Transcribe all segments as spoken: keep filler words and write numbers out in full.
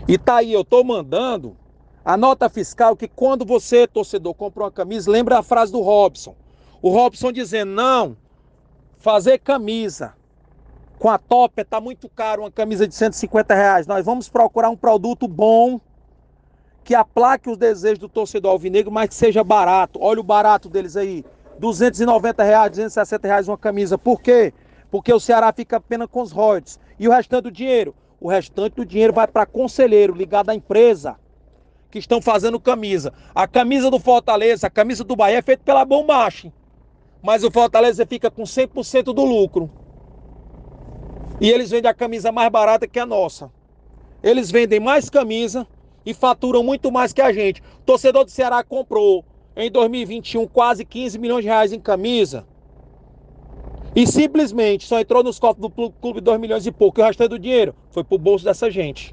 E tá aí, eu tô mandando a nota fiscal que quando você, torcedor, compra uma camisa, lembra a frase do Robson. O Robson dizendo, não, fazer camisa com a Topper tá muito caro, uma camisa de cento e cinquenta reais. Nós vamos procurar um produto bom, que aplaque os desejos do torcedor alvinegro, mas que seja barato. Olha o barato deles aí, duzentos e noventa reais, duzentos e sessenta reais uma camisa. Por quê? Porque o Ceará fica apenas com os royalties. E o restante do dinheiro? O restante do dinheiro vai para conselheiro ligado à empresa que estão fazendo camisa. A camisa do Fortaleza, a camisa do Bahia é feita pela Bombacha, mas o Fortaleza fica com cem por cento do lucro. E eles vendem a camisa mais barata que a nossa. Eles vendem mais camisa e faturam muito mais que a gente. O torcedor do Ceará comprou em dois mil e vinte e um quase quinze milhões de reais em camisa e simplesmente só entrou nos cofres do clube dois milhões e pouco. E o resto do dinheiro foi pro bolso dessa gente.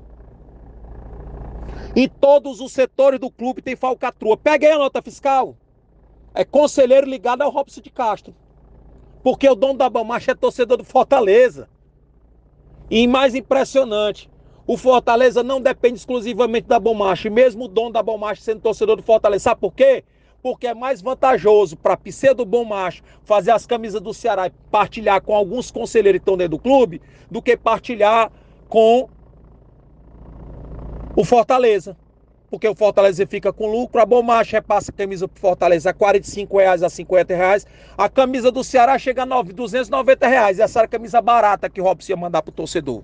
Em todos os setores do clube tem falcatrua. Peguei a nota fiscal. É conselheiro ligado ao Robson de Castro. Porque o dono da Bombacha é torcedor do Fortaleza. E mais impressionante, o Fortaleza não depende exclusivamente da Bombacha. Mesmo o dono da Bombacha sendo torcedor do Fortaleza. Sabe por quê? Porque é mais vantajoso para pseudo Bombacha fazer as camisas do Ceará e partilhar com alguns conselheiros que estão dentro do clube do que partilhar com o Fortaleza. Porque o Fortaleza fica com lucro, a Bombacha repassa a camisa pro Fortaleza a quarenta e cinco reais a cinquenta reais, a camisa do Ceará chega a duzentos e noventa reais, e essa era a camisa barata que o Robson ia mandar pro torcedor.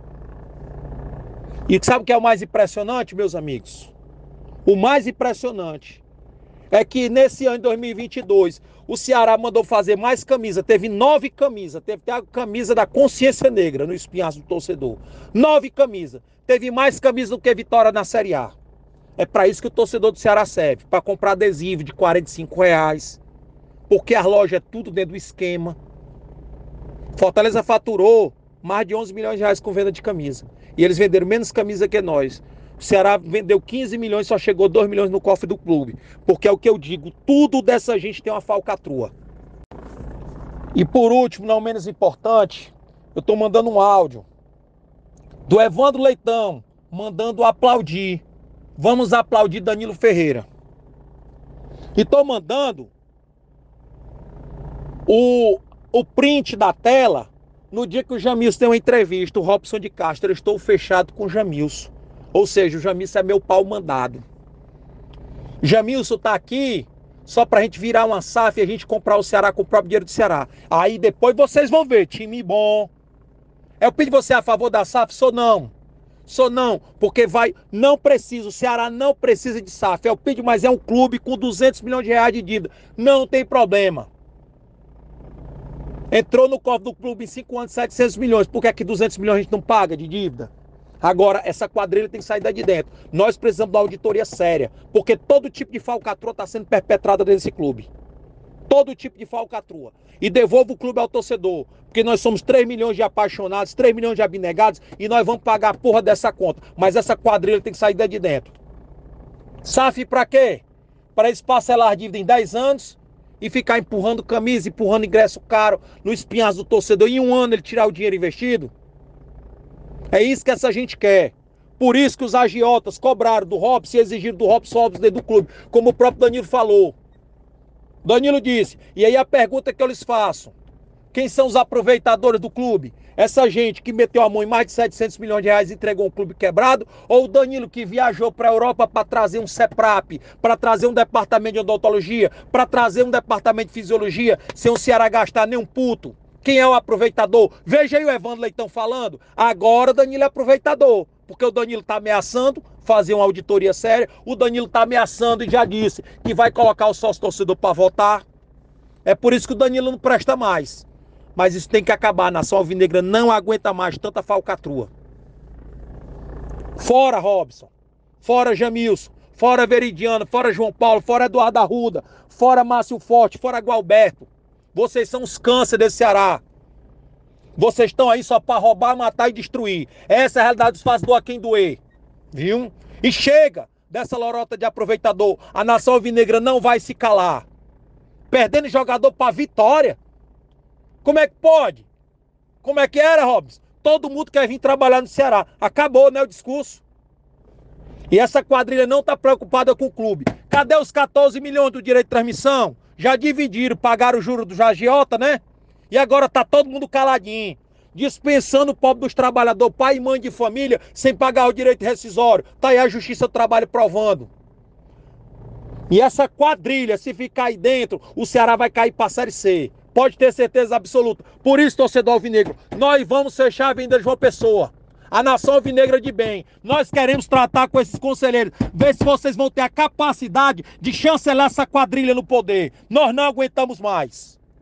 E sabe o que é o mais impressionante, meus amigos? O mais impressionante é que nesse ano de dois mil e vinte e dois, o Ceará mandou fazer mais camisa, teve nove camisas, teve até a camisa da consciência negra no espinhaço do torcedor. Nove camisas, teve mais camisa do que Vitória na Série A. É para isso que o torcedor do Ceará serve, para comprar adesivo de quarenta e cinco reais, porque a loja é tudo dentro do esquema. Fortaleza faturou mais de onze milhões de reais com venda de camisa, e eles venderam menos camisa que nós. O Ceará vendeu quinze milhões, só chegou dois milhões no cofre do clube, porque é o que eu digo, tudo dessa gente tem uma falcatrua. E por último, não menos importante, eu estou mandando um áudio do Evandro Leitão, mandando aplaudir. Vamos aplaudir Danilo Ferreira. E tô mandando o, o print da tela no dia que o Jamilson deu uma entrevista, o Robson de Castro. Eu estou fechado com o Jamilson. Ou seja, o Jamilson é meu pau mandado. Jamilson tá aqui só pra gente virar uma S A F e a gente comprar o Ceará com o próprio dinheiro do Ceará. Aí depois vocês vão ver, time bom. Eu pedi você a favor da S A F? Sou não. Sou não, porque vai, não precisa, o Ceará não precisa de S A F, é o P I D, mas é um clube com duzentos milhões de reais de dívida, não tem problema. Entrou no cofre do clube em cinco anos setecentos milhões, por que é que duzentos milhões a gente não paga de dívida? Agora, essa quadrilha tem que sair de dentro. Nós precisamos da auditoria séria, porque todo tipo de falcatrua está sendo perpetrada nesse clube. Todo tipo de falcatrua. E devolva o clube ao torcedor. Porque nós somos três milhões de apaixonados, três milhões de abnegados e nós vamos pagar a porra dessa conta. Mas essa quadrilha tem que sair de dentro. S A F pra quê? Para eles parcelar a dívida em dez anos e ficar empurrando camisa, empurrando ingresso caro no espinhaço do torcedor. E em um ano ele tirar o dinheiro investido? É isso que essa gente quer. Por isso que os agiotas cobraram do Robson e exigiram do Robson Robson dentro do clube. Como o próprio Danilo falou. Danilo disse, e aí a pergunta que eu lhes faço, quem são os aproveitadores do clube? Essa gente que meteu a mão em mais de setecentos milhões de reais e entregou um clube quebrado? Ou o Danilo que viajou para a Europa para trazer um CEPRAP, para trazer um departamento de odontologia, para trazer um departamento de fisiologia, sem o Ceará gastar nem um puto? Quem é o aproveitador? Veja aí o Evandro Leitão falando, agora o Danilo é aproveitador, porque o Danilo está ameaçando fazer uma auditoria séria, o Danilo está ameaçando e já disse que vai colocar o sócio torcedor para votar. É por isso que o Danilo não presta mais. Mas isso tem que acabar, a nação alvinegra não aguenta mais tanta falcatrua. Fora Robson, fora Jamilson, fora Veridiano, fora João Paulo, fora Eduardo Arruda, fora Márcio Forte, fora Gualberto. Vocês são os câncer desse Ceará. Vocês estão aí só para roubar, matar e destruir. Essa é a realidade dos faz doer quem doer. Viu? E chega dessa lorota de aproveitador. A nação alvinegra não vai se calar. Perdendo jogador para Vitória. Como é que pode? Como é que era, Robson? Todo mundo quer vir trabalhar no Ceará. Acabou, né, o discurso. E essa quadrilha não está preocupada com o clube. Cadê os quatorze milhões do direito de transmissão? Já dividiram, pagaram o juro do agiota, né? E agora tá todo mundo caladinho, dispensando o pobre dos trabalhadores, pai e mãe de família, sem pagar o direito rescisório. Tá aí a Justiça do Trabalho provando. E essa quadrilha, se ficar aí dentro, o Ceará vai cair para a Série C. Pode ter certeza absoluta. Por isso, torcedor alvinegro, nós vamos fechar a Avenida de João Pessoa. A nação alvinegra de bem. Nós queremos tratar com esses conselheiros. Ver se vocês vão ter a capacidade de chancelar essa quadrilha no poder. Nós não aguentamos mais.